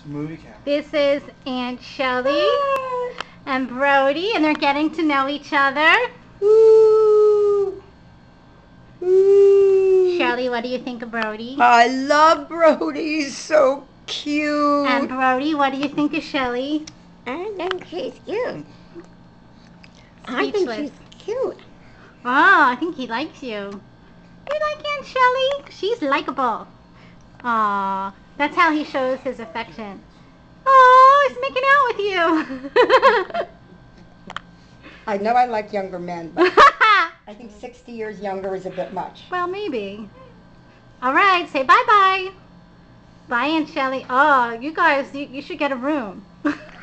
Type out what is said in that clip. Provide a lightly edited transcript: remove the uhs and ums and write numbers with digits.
Movie camera. This is Aunt Shelly and Brody, and they're getting to know each other. Ooh. Ooh. Shelly, what do you think of Brody? I love Brody. He's so cute. And Brody, what do you think of Shelly? I think she's cute. I think she's cute. Oh, I think he likes you. You like Aunt Shelly? She's likable. Aw, that's how he shows his affection. Oh, he's making out with you. I know I like younger men, but I think 60 years younger is a bit much. Well, maybe. All right, say bye-bye. Bye, Aunt Shelly. Oh, you guys, you should get a room.